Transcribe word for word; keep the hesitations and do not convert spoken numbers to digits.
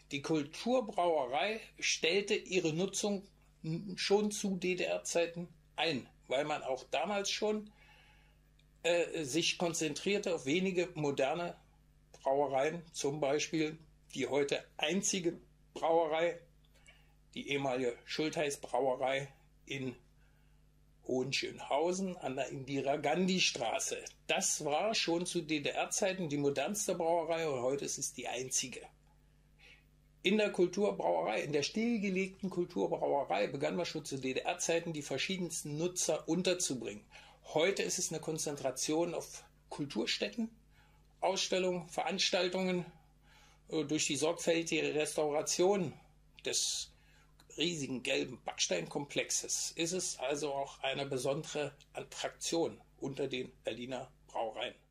Die Kulturbrauerei stellte ihre Nutzung schon zu D D R-Zeiten ein, weil man auch damals schon äh, sich konzentrierte auf wenige moderne Brauereien, zum Beispiel die heute einzige Brauerei, die ehemalige Schultheiß Brauerei in Hohenschönhausen an der Indira-Gandhi-Straße. Das war schon zu D D R-Zeiten die modernste Brauerei und heute ist es die einzige. In der Kulturbrauerei, in der stillgelegten Kulturbrauerei begann man schon zu D D R-Zeiten die verschiedensten Nutzer unterzubringen. Heute ist es eine Konzentration auf Kulturstätten, Ausstellungen, Veranstaltungen. Durch die sorgfältige Restauration des riesigen gelben Backsteinkomplexes ist es also auch eine besondere Attraktion unter den Berliner Brauereien.